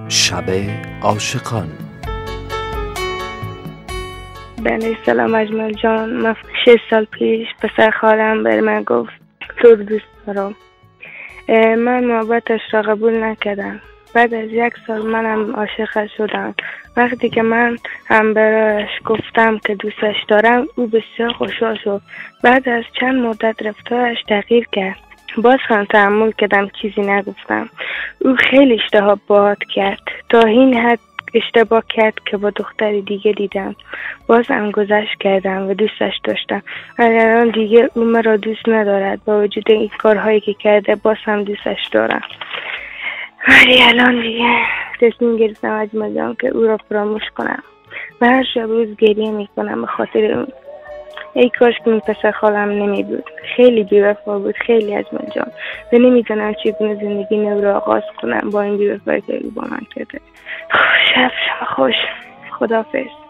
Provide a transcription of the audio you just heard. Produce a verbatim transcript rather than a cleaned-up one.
شب عاشقان. بله سلام اجمل جان. من شش سال پیش پسر خالم بر من گفت تو رو دوست دارم. من محبتش را قبول نکردم. بعد از یک سال منم عاشق شدم. وقتی که من هم برایش گفتم که دوستش دارم او بسیار خوشحال شد. بعد از چند مدت رفتارش تغییر کرد. باز هم تحمل کردم چیزی نگفتم. او خیلی اشتباه باد کرد تا این حد اشتباه کرد که با دختری دیگه دیدم. باز هم گذشت کردم و دوستش داشتم. الان دیگه او مرا دوست ندارد. با وجود این کارهایی که کرده باز هم دوستش دارم. ولی الان دیگه تصمیم گرفتم اجمل جان که او را فراموش کنم و هر شب روز گریه میکنم به خاطر اون. ای کاش که این پسر خالم نمی بود. خیلی بی‌وفا بود، خیلی اجمل جان. و نمیدونم چگونه زندگی نو را آغاز کنم با این بی‌وفایی که او با من کرده. شب شب خوش. خداحافظ.